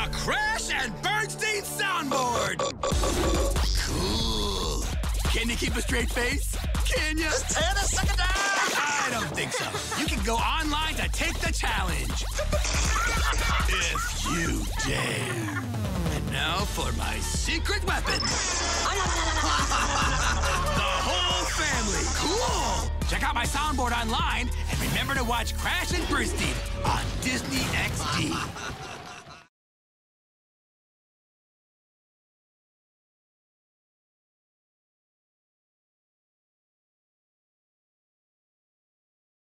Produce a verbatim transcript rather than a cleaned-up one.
The Crash and Bernstein Soundboard! Cool. Can you keep a straight face? Can you? Just tear the sucker down! I don't think so. You can go online to take the challenge. If you dare. And now for my secret weapon. The whole family. Cool. Check out my soundboard online and remember to watch Crash and Bernstein on Disney X D.